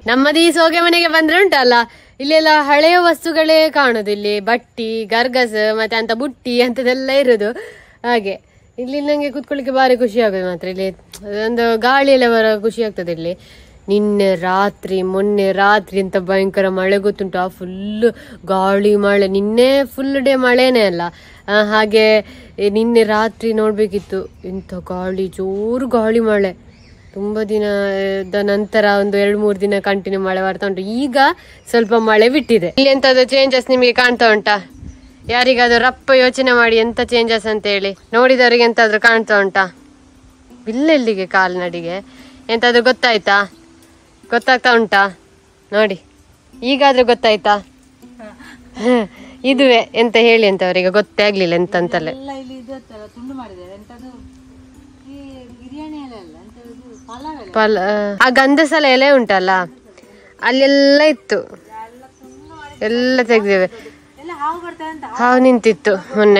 ನಮ್ಮದು ಈ ಸೋಗೆ ಮನೆಗೆ ಬಂದ್ರೆ ಉಂಟಲ್ಲ, ಇಲ್ಲೆಲ್ಲ ಹಳೆಯ ವಸ್ತುಗಳೇ ಕಾಣುದು. ಇಲ್ಲಿ ಬಟ್ಟಿ, ಗರ್ಗಸ್ ಮತ್ತೆ ಅಂತ ಬುಟ್ಟಿ ಅಂತದೆಲ್ಲ ಇರುದು. ಹಾಗೆ ಇಲ್ಲಿ ನಂಗೆ ಕುತ್ಕೊಳ್ಳಿಕ್ಕೆ ಭಾರಿ ಖುಷಿ ಆಗುದು. ಮಾತ್ರ ಇಲ್ಲಿ ಒಂದು ಗಾಳಿ ಎಲ್ಲ ಬರೋ ಖುಷಿ ಆಗ್ತದೆ. ಇಲ್ಲಿ ಮೊನ್ನೆ ರಾತ್ರಿ ಅಂತ ಭಯಂಕರ ಮಳೆ ಗೊತ್ತುಂಟು. ಫುಲ್ ಗಾಳಿ ಮಳೆ, ನಿನ್ನೆ ಫುಲ್ ಡೇ ಮಳೆನೇ ಅಲ್ಲ. ಹಾಗೆ ನಿನ್ನೆ ರಾತ್ರಿ ನೋಡ್ಬೇಕಿತ್ತು, ಇಂಥ ಗಾಳಿ, ಜೋರು ಗಾಳಿ ಮಳೆ. ತುಂಬ ದಿನದ ನಂತರ ಒಂದು 2-3 ದಿನ ಕಂಟಿನ್ಯೂ ಮಳೆ ಬರ್ತಾ ಉಂಟು. ಈಗ ಸ್ವಲ್ಪ ಮಳೆ ಬಿಟ್ಟಿದೆ. ಇಲ್ಲಿ ಎಂತದ್ದು ಚೇಂಜಸ್ ನಿಮಗೆ ಕಾಣ್ತಾ ಉಂಟಾ? ಯಾರಿಗಾದ್ರೂ ರಪ್ಪ ಯೋಚನೆ ಮಾಡಿ ಎಂತ ಚೇಂಜಸ್ ಅಂತ ಹೇಳಿ. ನೋಡಿದವರಿಗೆ ಎಂತಾದ್ರೂ ಕಾಣ್ತಾ ಉಂಟಾ? ಇಲ್ಲೆಲ್ಲಿಗೆ ಕಾಲ್ನಡಿಗೆ ಎಂತಾದ್ರೂ ಗೊತ್ತಾಗ್ತಾ ಉಂಟಾ? ನೋಡಿ, ಈಗಾದ್ರೂ ಗೊತ್ತಾಯ್ತಾ? ಇದುವೇ ಎಂತ ಹೇಳಿ ಅಂತ ಅವರಿಗೆ ಗೊತ್ತೇ ಆಗ್ಲಿಲ್ಲ ಎಂತಂತಲೇ. ಆ ಗಂಧಸಲ ಎಲೆ ಉಂಟಲ್ಲ, ಅಲ್ಲೆಲ್ಲ ಇತ್ತು, ಎಲ್ಲ ತೆಗ್ದೇವೆ. ಹಾವು ನಿಂತಿತ್ತು ಮೊನ್ನೆ.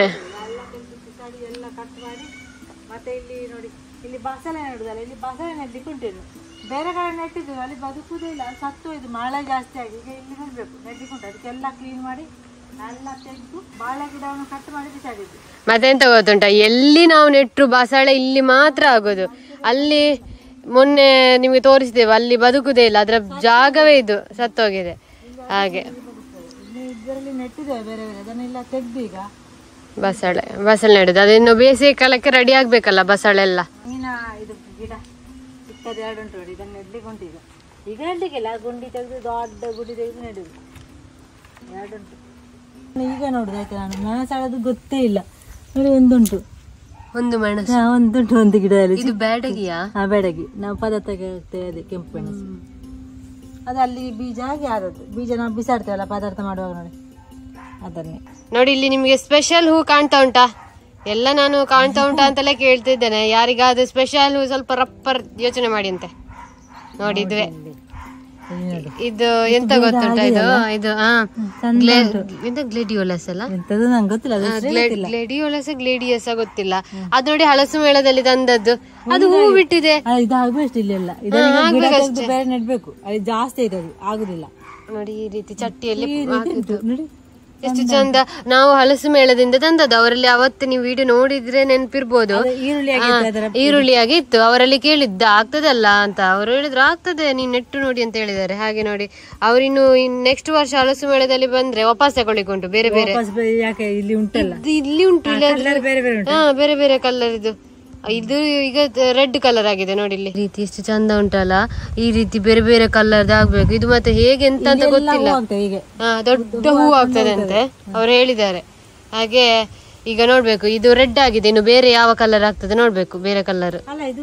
ಮತ್ತೆ ಇಲ್ಲಿ ನೋಡಿ, ಇಲ್ಲಿ ಬಸಳೆ ನೆಡುದಲ್ಲ, ಇಲ್ಲಿ ಬಸಳೆ ನೆಡ್ಲಿಕ್ಕುಂಟೇನು, ಬೇರೆ ಕಡೆ ನೆಟ್ಟಿದ್ರು ಅಲ್ಲಿ ಬದುಕುದೇ ಇಲ್ಲ, ಸತ್ತು ಇದು ಮಳೆ ಜಾಸ್ತಿ ಆಗಿ. ಈಗ ಇಲ್ಲಿ ನೆಡ್ಬೇಕು, ನೆಡ್ಲಿಕ್ಕುಂಟು. ಅದಕ್ಕೆಲ್ಲ ಕ್ಲೀನ್ ಮಾಡಿ ಎಲ್ಲ ತೆಗೆದು ಬಾಳೆ ಗಿಡವನ್ನು ಕಟ್ ಮಾಡಿ ಬಿಸಾಡಿದ್ದು. ಮತ್ತೆಂತ ಗೊತ್ತುಂಟ, ಎಲ್ಲಿ ನಾವು ನೆಟ್ರು ಬಸಳೆ ಇಲ್ಲಿ ಮಾತ್ರ ಆಗೋದು. ಅಲ್ಲಿ ಮೊನ್ನೆ ನಿಮ್ಗೆ ತೋರಿಸಿದ್ದೇವೆ, ಅಲ್ಲಿ ಬದುಕುದೇ ಇಲ್ಲ, ಅದ್ರ ಜಾಗವೇ ಇದು ಸತ್ತೋಗಿದೆ. ಹಾಗೆ ಇದರಲ್ಲಿ ನೆಟ್ಟಿದ್ದೇವೆ ಬೇರೆ ಬೇರೆ, ಅದನ್ನೆಲ್ಲ ತೆಗ್ದು ಈಗ ಬಸಳೆ ನೆಡುದು. ಅದಿನ್ನು ಬೇಸಿಗೆ ಕಾಲಕ್ಕೆ ರೆಡಿ ಆಗ್ಬೇಕಲ್ಲ ಬಸಳೆಲ್ಲ. ಇದು ಗಿಡ ಚಿಕ್ಕದು 2 ಉಂಟು ನೋಡಿ, ಇದನ್ನು ನೆಡ್ಲಿಕ್ಕೆ ಉಂಟು. ಈಗ ನೆಡ್ಲಿಕ್ಕಿಲ್ಲ, ಗುಂಡಿ ತೆಗೆದು ದೊಡ್ಡ ಗುಂಡಿ ತೆಗೆದು ನೆಡುದು 2 ಉಂಟು. ಈಗ ನೋಡುದು ಆಯ್ತಾ, ನಾನು ಮೆಣಸಾಳದು ಗೊತ್ತೇ ಇಲ್ಲ ನೋಡಿ. ಒಂದು ಮೆಣಸು ಒಂದುಂಟು, ಒಂದು ಗಿಡದಲ್ಲಿ. ಇದು ಬ್ಯಾಡಗಿಯಾ? ಬ್ಯಾಡಗಿ. ನಾವು ಪದಾರ್ಥಕ್ಕೆ ಹಾಕ್ತೇವೆ, ಅದೇ ಕೆಂಪು ಮೆಣಸು. ಅದು ಅಲ್ಲಿ ಬೀಜ ಆಗಿ ಆದದ್ದು. ಬೀಜ ನಾವು ಬಿಸಾಡ್ತೇವಲ್ಲ ಪದಾರ್ಥ ಮಾಡುವಾಗ, ನೋಡಿ ಅದನ್ನೇ. ನೋಡಿ, ಇಲ್ಲಿ ನಿಮ್ಗೆ ಸ್ಪೆಷಲ್ ಹೂ ಕಾಣ್ತಾ ಉಂಟಾ? ಎಲ್ಲ ನಾನು ಕಾಣ್ತಾ ಉಂಟಾ ಅಂತಲೇ ಕೇಳ್ತಿದ್ದೇನೆ. ಯಾರಿಗಾದ್ರೂ ಸ್ಪೆಷಲ್ ಹೂ ಸ್ವಲ್ಪ ರಪ್ಪರ್ ಯೋಚನೆ ಮಾಡಿ ಅಂತೆ. ನೋಡಿ, ಇದುವೇ. ಇದು ಎಂತ ಗೊತ್ತುಂಟ, ಇದು ಗ್ಲೇಡಿಯೋಲಸ್ ಅಲ್ಲ, ಗ್ಲೇಡಿಯಸ್ ಗೊತ್ತಿಲ್ಲ. ಅದು ನೋಡಿ, ಹಲಸು ಮೇಳದಲ್ಲಿ ತಂದದ್ದು. ಅದು ಹೂ ಬಿಟ್ಟಿದೆ. ನೆಡ್ಬೇಕು, ಅಲ್ಲಿ ಜಾಸ್ತಿ ಐತೆ, ಅದು ಆಗುದಿಲ್ಲ. ನೋಡಿ, ಈ ರೀತಿ ಚಟ್ಟಿಯಲ್ಲಿ ಎಷ್ಟು ಚಂದ. ನಾವು ಹಲಸು ಮೇಳದಿಂದ ತಂದದ್ದು. ಅವರಲ್ಲಿ ಅವತ್ತು ನೀವು ವಿಡಿಯೋ ನೋಡಿದ್ರೆ ನೆನಪಿರ್ಬೋದು, ಈರುಳ್ಳಿಯಾಗಿ ಇತ್ತು. ಅವರಲ್ಲಿ ಕೇಳಿದ್ದ ಆಗ್ತದಲ್ಲ ಅಂತ, ಅವರು ಹೇಳಿದ್ರು ಆಗ್ತದೆ, ನೀನ್ ನೆಟ್ಟು ನೋಡಿ ಅಂತ ಹೇಳಿದ್ದಾರೆ. ಹಾಗೆ ನೋಡಿ, ಅವರಿನ್ನು ನೆಕ್ಸ್ಟ್ ವರ್ಷ ಹಲಸು ಮೇಳದಲ್ಲಿ ಬಂದ್ರೆ ವಾಪಸ್ ತಗೊಳ್ಳಿಕ್ಕೆ ಉಂಟು. ಬೇರೆ ಬೇರೆ ಇಲ್ಲಿ ಉಂಟು, ಬೇರೆ ಬೇರೆ ಕಲರ್. ಇದು ಈಗ ರೆಡ್ ಕಲರ್ ಆಗಿದೆ ನೋಡಿ. ಇಲ್ಲಿ ರೀತಿ ಎಷ್ಟು ಚಂದ ಉಂಟಲ್ಲ, ಈ ರೀತಿ ಬೇರೆ ಬೇರೆ ಕಲರ್ ಆಗ್ಬೇಕು. ಇದು ಮತ್ತೆ ಹೇಗೆ ಎಂತ ಅಂತ ಗೊತ್ತಿಲ್ಲ. ದೊಡ್ಡ ಹೂ ಆಗ್ತದೆ ಅಂತೆ ಅವ್ರು ಹೇಳಿದ್ದಾರೆ. ಹಾಗೆ ಈಗ ನೋಡ್ಬೇಕು, ಇದು ರೆಡ್ ಆಗಿದೆ, ಇನ್ನು ಬೇರೆ ಯಾವ ಕಲರ್ ಆಗ್ತದೆ ನೋಡ್ಬೇಕು. ಬೇರೆ ಕಲರ್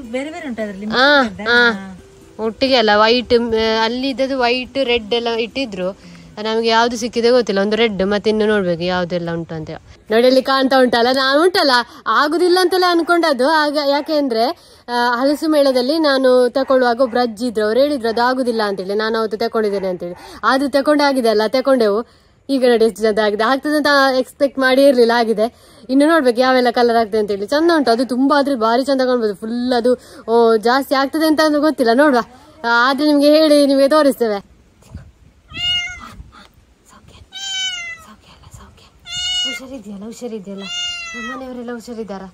ಒಟ್ಟಿಗೆ ಅಲ್ಲ, ವೈಟ್ ಅಲ್ಲಿ ಇದ್ದದ್ದು ವೈಟ್ ರೆಡ್ ಎಲ್ಲ ಇಟ್ಟಿದ್ರು. ನಮ್ಗೆ ಯಾವ್ದು ಸಿಕ್ಕಿದೆ ಗೊತ್ತಿಲ್ಲ. ಒಂದು ರೆಡ್, ಮತ್ತೆ ಇನ್ನು ನೋಡ್ಬೇಕು ಯಾವ್ದೆಲ್ಲ ಉಂಟು ಅಂತ. ನೋಡಿ, ಅಲ್ಲಿ ಕಾಣ್ತಾ ಉಂಟಲ್ಲ, ನಾನು ಉಂಟಲ್ಲ ಆಗುದಿಲ್ಲ ಅಂತೆಲ್ಲ ಅನ್ಕೊಂಡದ್ದು. ಆಗ ಯಾಕೆಂದ್ರೆ ಹಲಸು ಮೇಳದಲ್ಲಿ ನಾನು ತಕೊಳ್ಳುವಾಗ ಒಬ್ರು ಅಜ್ಜಿ ಇದ್ರು, ಅವ್ರು ಹೇಳಿದ್ರು ಅದು ಆಗುದಿಲ್ಲ ಅಂತೇಳಿ. ನಾನು ಅವತ್ತು ತಕೊಂಡಿದ್ದೇನೆ ಅಂತೇಳಿ. ಅದು ತಕೊಂಡಾಗಿದೆ ಅಲ್ಲ, ತಕೊಂಡೆವು. ಈಗ ನೋಡಿ ಎಷ್ಟು ಚಂದ ಆಗಿದೆ. ಆಗ್ತದೆ ಅಂತ ಎಕ್ಸ್ಪೆಕ್ಟ್ ಮಾಡಿ ಇರ್ಲಿಲ್ಲ, ಆಗಿದೆ. ಇನ್ನು ನೋಡ್ಬೇಕು ಯಾವೆಲ್ಲ ಕಲರ್ ಆಗ್ತದೆ ಅಂತ ಹೇಳಿ. ಚಂದ ಉಂಟು, ಅದು ತುಂಬಾ ಆದ್ರೆ ಭಾರಿ ಚಂದ ಕಾಣ್ಬೋದು. ಫುಲ್ ಅದು ಜಾಸ್ತಿ ಆಗ್ತದೆ ಅಂತ ಗೊತ್ತಿಲ್ಲ, ನೋಡುವ. ಆದ್ರೆ ನಿಮ್ಗೆ ಹೇಳಿ ನಿಮ್ಗೆ ತೋರಿಸ್ತೇವೆ. ಹುಷಾರಿದ್ಯಲ್ಲ, ಮನೆಯವರೆಲ್ಲ ಹುಷಾರಿದ್ದಾರ?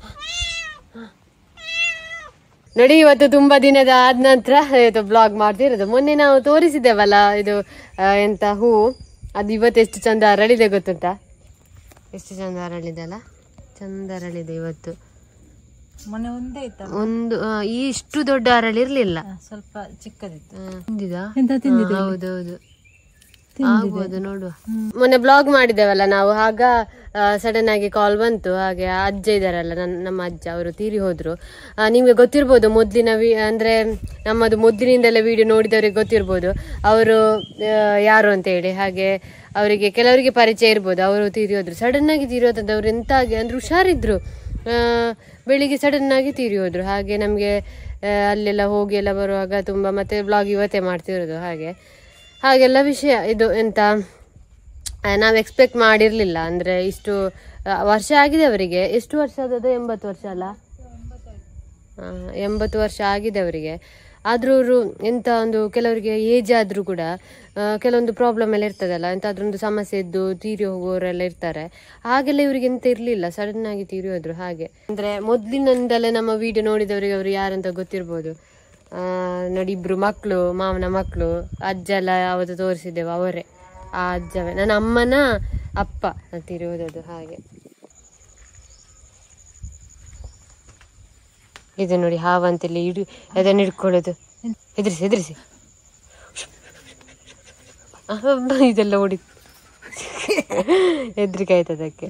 ನೋಡಿ, ಇವತ್ತು ತುಂಬಾ ದಿನದ ಆದ ನಂತರ ಬ್ಲಾಗ್ ಮಾಡ್ತಿರೋದು. ಮೊನ್ನೆ ನಾವು ತೋರಿಸಿದ್ದೇವಲ್ಲ, ಇದು ಎಂತ ಹೂ, ಅದು ಇವತ್ತು ಎಷ್ಟು ಚಂದ ಅರಳಿದೆ ಗೊತ್ತುಂಟಾ? ಎಷ್ಟು ಚಂದ ಅರಳಿದೆ ಅಲ್ಲ, ಚಂದ ಅರಳಿದೆ ಇವತ್ತು. ಮೊನ್ನೆ ಒಂದೇ ಇತ್ತು, ಒಂದು ಇಷ್ಟು ದೊಡ್ಡ ಅರಳಿರ್ಲಿಲ್ಲ, ಸ್ವಲ್ಪ ಚಿಕ್ಕದಿತ್ತು. ಹೌದೌದು, ಆಗ್ಬೋದು, ನೋಡುವ. ಮೊನ್ನೆ ಬ್ಲಾಗ್ ಮಾಡಿದ್ದೇವಲ್ಲ ನಾವು, ಆಗ ಸಡನ್ ಆಗಿ ಕಾಲ್ ಬಂತು. ಹಾಗೆ ಅಜ್ಜ ಇದಾರಲ್ಲ, ನಮ್ಮ ಅಜ್ಜ, ಅವರು ತೀರಿ ಹೋದ್ರು. ನಿಮ್ಗೆ ಗೊತ್ತಿರ್ಬೋದು, ಮೊದ್ಲಿನ ಅಂದ್ರೆ ನಮ್ಮದು ಮೊದ್ಲಿನಿಂದೆಲ್ಲ ವಿಡಿಯೋ ನೋಡಿದವ್ರಿಗೆ ಗೊತ್ತಿರ್ಬೋದು ಅವರು ಯಾರು ಅಂತ ಹೇಳಿ. ಹಾಗೆ ಅವರಿಗೆ ಕೆಲವರಿಗೆ ಪರಿಚಯ ಇರ್ಬೋದು. ಅವರು ತೀರಿ ಹೋದ್ರು, ಸಡನ್ ಆಗಿ ತೀರಿ ಹೋದಂತ. ಅವ್ರು ಎಂತ ಆಗಿ ಅಂದ್ರೆ ಹುಷಾರಿದ್ರು, ಬೆಳಿಗ್ಗೆ ಸಡನ್ ಆಗಿ ತೀರಿ ಹೋದ್ರು. ಹಾಗೆ ನಮ್ಗೆ ಅಲ್ಲೆಲ್ಲ ಹೋಗಿ ಎಲ್ಲ ಬರುವಾಗ ತುಂಬಾ, ಮತ್ತೆ ಬ್ಲಾಗ್ ಇವತ್ತೇ ಮಾಡ್ತಿರೋದು. ಹಾಗೆಲ್ಲ ವಿಷಯ. ಇದು ಎಂತ ನಾವು ಎಕ್ಸ್ಪೆಕ್ಟ್ ಮಾಡಿರ್ಲಿಲ್ಲ. ಅಂದ್ರೆ ಇಷ್ಟು ವರ್ಷ ಆಗಿದೆ ಅವರಿಗೆ. ಎಷ್ಟು ವರ್ಷ ಆದದ್ದು? 80 ವರ್ಷ ಅಲ್ಲ, 80 ವರ್ಷ ಆಗಿದೆ ಅವರಿಗೆ. ಆದ್ರೂ ಅವರು ಎಂತ ಒಂದು ಕೆಲವರಿಗೆ ಏಜ್ ಆದ್ರೂ ಕೂಡ ಕೆಲವೊಂದು ಪ್ರಾಬ್ಲಮ್ ಎಲ್ಲ ಇರ್ತದಲ್ಲ, ಎಂತಾದ್ರೂ ಒಂದು ಸಮಸ್ಯೆ ಇದ್ದು ತೀರಿ ಹೋಗೋರೆಲ್ಲ ಇರ್ತಾರೆ. ಹಾಗೆಲ್ಲ ಇವ್ರಿಗೆ ಎಂತ ಇರ್ಲಿಲ್ಲ, ಸಡನ್ ಆಗಿ ತೀರಿ ಹೋದ್ರು. ಹಾಗೆ ಅಂದ್ರೆ ಮೊದ್ಲಿನಿಂದಲೇ ನಮ್ಮ ವಿಡಿಯೋ ನೋಡಿದವರಿಗೆ ಅವರು ಯಾರಂತ ಗೊತ್ತಿರ್ಬೋದು. ನೋಡಿ, ಇಬ್ರು ಮಕ್ಕಳು, ಮಾವನ ಮಕ್ಕಳು, ಅಜ್ಜ ಎಲ್ಲ ಯಾವತ್ತು ತೋರಿಸಿದ್ದೇವೆ ಅವರೇ, ಆ ಅಜ್ಜವೇ ನನ್ನ ಅಮ್ಮನ ಅಪ್ಪ ತೀರಿ ಹೋದದ್ದು. ಹಾಗೆ ಇದು ನೋಡಿ ಹಾವಂತಲ್ಲಿ ಅದನ್ನು ಹಿಡ್ಕೊಳ್ಳೋದು, ಹೆದರಿಸಿ ಇದೆಲ್ಲ ಓಡಿ ಹೆದ್ರಿಕೆ ಆಯ್ತು ಅದಕ್ಕೆ.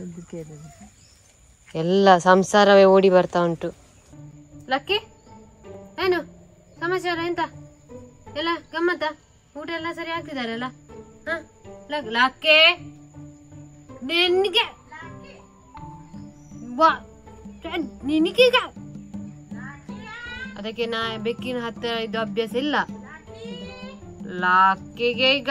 ಎಲ್ಲ ಸಂಸಾರವೇ ಓಡಿ ಬರ್ತಾ ಉಂಟು. ಲಕ್ಕಿ, ಏನು ಸಮಾಚಾರ? ಎಂತ ಎಲ್ಲ ಗಮ್ಮತ್ತ? ಊಟ ಎಲ್ಲ ಸರಿ ಆಗ್ತಿದಾರಲ್ಲ? ಲಕ್ಕಿ, ನಿನಗೆ ನಿನಗೀಗ ಅದಕ್ಕೆ ನಾ ಬೆಕ್ಕಿನ ಹತ್ತಿರ ಇದು ಅಭ್ಯಾಸ ಇಲ್ಲ. ಲಕ್ಕಿಗೆ ಈಗ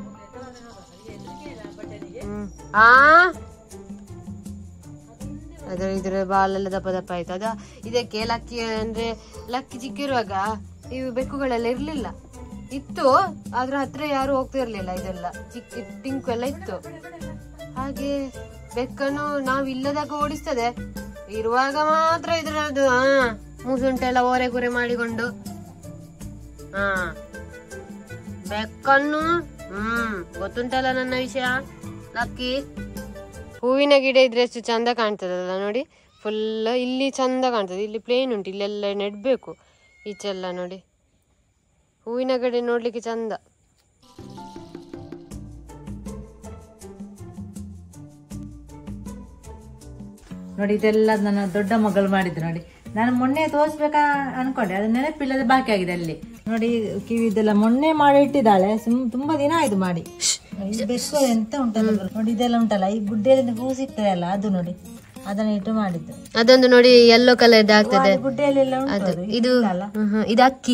ಅದ್ರ ಇದ್ರ ಬಾಲೆಲ್ಲ ದಪ್ಪ ದಪ್ಪ ಆಯ್ತು. ಅದ ಇದಕ್ಕೆ ಲಕ್ಕಿ ಅಂದ್ರೆ ಲಕ್ಕಿ ಚಿಕ್ಕಿರುವಾಗ ಇವು ಬೆಕ್ಕುಗಳೆಲ್ಲ ಇರ್ಲಿಲ್ಲ, ಇತ್ತು, ಅದ್ರ ಹತ್ರ ಯಾರು ಹೋಗ್ತಾ ಇರ್ಲಿಲ್ಲ. ಇದೆಲ್ಲ ಚಿಕ್ಕ ಟಿಂಕು ಎಲ್ಲ ಇತ್ತು. ಹಾಗೆ ಬೆಕ್ಕನ್ನು ನಾವ್ ಇಲ್ಲದಾಗ ಓಡಿಸ್ತದೆ, ಇರುವಾಗ ಮಾತ್ರ ಇದ್ರದ್ದು ಮೂಸುಂಟೆಲ್ಲ ಓರೆ ಕುರೆ ಮಾಡಿಕೊಂಡು ಬೆಕ್ಕನ್ನು ಗೊತ್ತುಂಟಲ್ಲ ನನ್ನ ವಿಷಯ. ಲಕ್ಕಿ, ಹೂವಿನ ಗಿಡ ಇದ್ರೆ ಎಷ್ಟು ಚಂದ ಕಾಣ್ತದಲ್ಲ ನೋಡಿ. ಫುಲ್ ಇಲ್ಲಿ ಚಂದ ಕಾಣ್ತದೆ, ಇಲ್ಲಿ ಪ್ಲೇನ್ ಉಂಟು, ಇಲ್ಲೆಲ್ಲ ನೆಡ್ಬೇಕು ಈಚೆಲ್ಲ ನೋಡಿ. ಹೂವಿನ ಗಿಡ ನೋಡ್ಲಿಕ್ಕೆ ಚಂದ. ನೋಡಿ, ಇದೆಲ್ಲ ನನ್ನ ದೊಡ್ಡ ಮಗಳು ಮಾಡಿದ್ದು ನೋಡಿ. ನಾನು ಮೊನ್ನೆ ತೋರಿಸ್ಬೇಕಾ ಅನ್ಕೊಂಡೆ, ಅದು ನೆನಪಿಲ್ಲದೆ ಬಾಕಿ ಆಗಿದೆ. ಅಲ್ಲಿ ನೋಡಿ, ಕಿವಿದೆಲ್ಲ ಮೊನ್ನೆ ಮಾಡಿ ಇಟ್ಟಿದ್ದಾಳೆ, ತುಂಬಾ ದಿನ ಆಯ್ತು ಮಾಡಿ. ಬೆಕ್ಕು ಎಂತ ಉಂಟಲ್ಲ ನೋಡಿ, ಇದೆಲ್ಲ ಉಂಟಲ್ಲ, ಈ ಗುಡ್ಡೆಯಲ್ಲಿ ಹೂ ಸಿಗ್ತದೆ ಅಲ್ಲ, ಅದು ನೋಡಿ ಅದನ್ನ ಇಟ್ಟು ಮಾಡಿದ್ದು. ಅದೊಂದು ನೋಡಿ ಯೆಲ್ಲೋ ಕಲರ್ ಆಗ್ತದೆ ಗುಡ್ಡೆಯಲ್ಲೆಲ್ಲ ಉಂಟು. ಇದು ಇದು ಅಕ್ಕಿ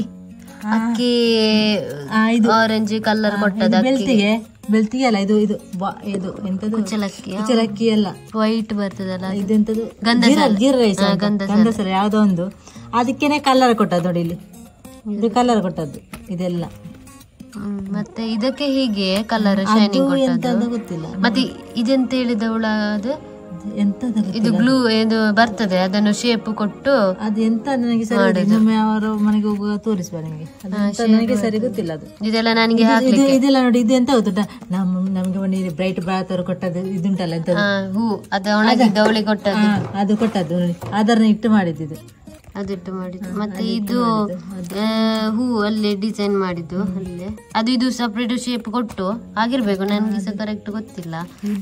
ಆರೆಂಜ್ ಕಲರ್ ಕೊಟ್ಟದ ಬೆಳ್ತಿಗೆ ಅಲ್ಲ, ಇದು ಇದು ಇದು ಎಂತದು ಕುಚ್ಚಲಕ್ಕಿ ಎಲ್ಲ ವೈಟ್ ಬರ್ತದಲ್ಲ, ಇದೆಂತದು ಗಂಧಸರ ಯಾವ್ದೋ ಒಂದು, ಅದಕ್ಕೇನೆ ಕಲರ್ ಕೊಟ್ಟದ್ದು ನೋಡಿ. ಇಲ್ಲಿ ಇದು ಕಲರ್ ಕೊಟ್ಟದ್ದು ಇದೆಲ್ಲ. ಮತ್ತೆ ಇದಕ್ಕೆ ಹೀಗೆ ಕಲರ್ ಶೈನಿಂಗ್ ಕೊಟ್ಟದ್ದು ಗೊತ್ತಿಲ್ಲ. ಮತ್ತೆ ಇದೆಂತ ಹೇಳಿದ ಹುಳ ಅದು ಎಂತದ, ಇದು ಗ್ಲೂ ಇದು ಬರ್ತದೆ, ಅದನ್ನು ಶೇಪ್ ಕೊಟ್ಟು ಅದು ಎಂತ ನನಗೆ ಸರಿ ಅವರ ಮನೆಗೆ ಹೋಗುವ ತೋರಿಸುವ ನಿಮಗೆ, ನನಗೆ ಸರಿ ಗೊತ್ತಿಲ್ಲ ಅದು. ಇದೆಲ್ಲ ನನಗೆ ಇದೆಲ್ಲ ನೋಡಿ, ಇದು ಎಂತ ಗೊತ್ತುಂಟ, ನಮ್ಗೆ ಒಂದು ಬ್ರೈಟ್ ಬಾತ್ ಕೊಟ್ಟದ್ದು ಇದುಂಟಲ್ಲ, ಎಂತ ಹೂ, ಅದು ಒಣಗಿದ್ದ ಅವಳಿ ಕೊಟ್ಟದ್ದು, ಅದು ಕೊಟ್ಟದ್ದು ನೋಡಿ, ಅದನ್ನ ಇಟ್ಟು ಮಾಡಿದ್ದು, ಅದಿಟ್ಟು ಮಾಡಿದ್ದು. ಮತ್ತೆ ಇದು ಹೂ ಅಲ್ಲೇ ಡಿಸೈನ್ ಮಾಡಿದ್ದು ಅಲ್ಲೇ, ಅದು ಇದು ಸಪ್ರೇಟ್ ಶೇಪ್ ಕೊಟ್ಟು ಆಗಿರ್ಬೇಕು, ನನಗೆ ಸಹ ಕರೆಕ್ಟ್ ಗೊತ್ತಿಲ್ಲ.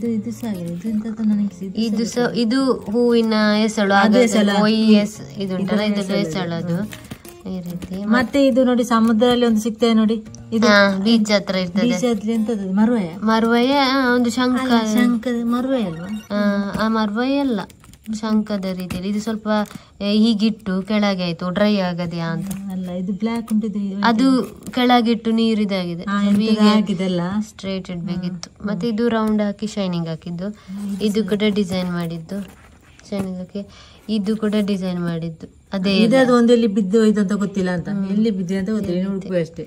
ಇದು ಹೂವಿನ ಎಸಳು, ಇದು ಉಂಟಲ್ಲ ಇದ್ರ ಎಸಳು, ಅದು ಈ ರೀತಿ. ಮತ್ತೆ ಇದು ನೋಡಿ, ಸಮುದ್ರದಲ್ಲಿ ಒಂದು ಸಿಗ್ತದೆ ನೋಡಿ, ಇದು ಬೀಚ್ ಹತ್ರ ಇರ್ತದೆ. ಎಂತದ್ದು ಮರುವಯ ಒಂದು ಶಂಖ ಮರುವಯ ಅಲ್ವಾ? ಮರುವಯ ಅಲ್ಲ, ಶಂಕದ ರೀತಿಯಲ್ಲಿ. ಇದು ಸ್ವಲ್ಪ ಹೀಗಿಟ್ಟು ಕೆಳಗೆ ಆಯ್ತು, ಡ್ರೈ ಆಗದೆಯಾ ಅಂತ ಅಲ್ಲ, ಇದು ಬ್ಲಾಕ್ ಉಂಟಿದೆ, ಅದು ಕೆಳಗಿಟ್ಟು ನೀರು ಇದಾಗಿದೆ, ಸ್ಟ್ರೇಟ್ ಇಡ್ಬೇಕಿತ್ತು. ಮತ್ತೆ ಇದು ರೌಂಡ್ ಹಾಕಿ ಶೈನಿಂಗ್ ಹಾಕಿದ್ದು, ಇದು ಕೂಡ ಡಿಸೈನ್ ಮಾಡಿದ್ದು ಶೈನಿಂಗ್ ಹಾಕಿ, ಇದು ಕೂಡ ಡಿಸೈನ್ ಮಾಡಿದ್ದು. ಅದೇ ಒಂದು ಎಲ್ಲಿ ಬಿದ್ದು ಇದಂತ ಗೊತ್ತಿಲ್ಲ ಅಂತ, ಎಲ್ಲಿ ಬಿದ್ದಿದೆ ಅಂತ ಗೊತ್ತಿಲ್ಲ ಅಷ್ಟೇ.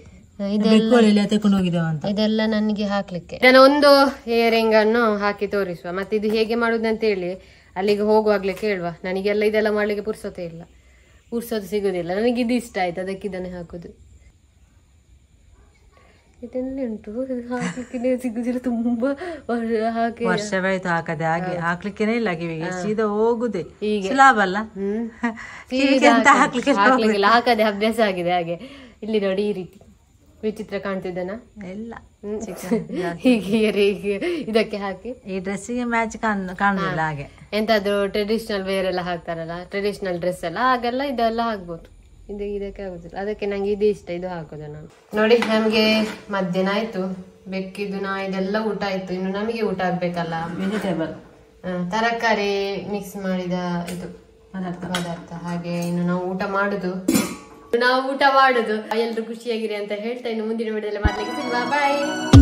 ಇದೆಲ್ಲ ನನಗೆ ಹಾಕ್ಲಿಕ್ಕೆ. ನಾನು ಒಂದು ಇಯರಿಂಗ್ ಅನ್ನು ಹಾಕಿ ತೋರಿಸುವ, ಮತ್ತೆ ಇದು ಹೇಗೆ ಮಾಡುದಂತ ಹೇಳಿ ಅಲ್ಲಿಗೆ ಹೋಗುವಾಗ್ಲೇ ಕೇಳುವ. ನನಗೆಲ್ಲ ಇದೆಲ್ಲ ಮಾಡ್ಲಿಕ್ಕೆ ಪುರ್ಸೊತೆ ಇಲ್ಲ, ಪುರ್ಸೊತ್ತು ಸಿಗುದಿಲ್ಲ. ನನಗೆ ಇದು ಇಷ್ಟ ಆಯ್ತು, ಅದಕ್ಕೆ ಇದನ್ನೇ ಹಾಕುದು. ಇದೆಲ್ಲ ಉಂಟು ಹಾಕ್ಲಿಕ್ಕೆ ಸಿಗುದಿಲ್ಲ, ತುಂಬಾ ಹಾಕಿ ವರ್ಷವಾಯ್ತು ಹಾಕದೆ, ಹಾಗೆ ಹಾಕ್ಲಿಕ್ಕೇನೆ ಇಲ್ಲ ಕಿವಿಗೆ, ಸೀದಾ ಹೋಗುದೇ ಈಗ ಲಾಭ ಅಲ್ಲ. ಹಾಕ್ಲಿಕ್ಕಿಲ್ಲ, ಹಾಕದೆ ಅಭ್ಯಾಸ ಆಗಿದೆ. ಹಾಗೆ ಇಲ್ಲಿ ನೋಡಿ, ಈ ರೀತಿ ವಿಚಿತ್ರ ಕಾಣ್ತಿದ್ದಾನ ಎಲ್ಲ ಹೀಗೆ ಇದಕ್ಕೆ ಹಾಕಿ ಈ ಡ್ರೆಸ್ಸಿಗೆ ಮ್ಯಾಚ್ ಕಾಣುದಿಲ್ಲ. ಹಾಗೆ ಎಂತಾದ್ರು ಟ್ರೆಡಿಷನಲ್ ವೇರ್ ಎಲ್ಲ ಹಾಕ್ತಾರಲ್ಲ, ಟ್ರೆಡಿಷನಲ್ ಡ್ರೆಸ್ ಎಲ್ಲ, ಹಾಗೆಲ್ಲ ಇದೆಲ್ಲ ಹಾಕ್ಬೋದು. ಇದಕ್ಕೆ ಆಗುದಿಲ್ಲ, ಅದಕ್ಕೆ ನಂಗೆ ಇದು ಇಷ್ಟ, ಇದು ಹಾಕೋದು ನಾನು. ನೋಡಿ, ನಮ್ಗೆ ಮಧ್ಯಾಹ್ನ ಆಯ್ತು, ಬೆಕ್ಕಿದ್ದು ಇದೆಲ್ಲ ಊಟ ಆಯ್ತು. ಇನ್ನು ನಮಗೆ ಊಟ ಆಗ್ಬೇಕಲ್ಲ, ವೆಜಿಟೇಬಲ್ ತರಕಾರಿ ಮಿಕ್ಸ್ ಮಾಡಿದ ಇದು ಪದಾರ್ಥ. ಹಾಗೆ ಇನ್ನು ನಾವು ಊಟ ಮಾಡುದು. ಎಲ್ರು ಖುಷಿಯಾಗಿರಿ ಅಂತ ಹೇಳ್ತಾ ಇನ್ನು ಮುಂದಿನ ವಿಡಿಯೋದಲ್ಲಿ ಮಾಡ್ಲಿಕ್ಕೆ ಸಿಗುವ. ಬಾಯ್.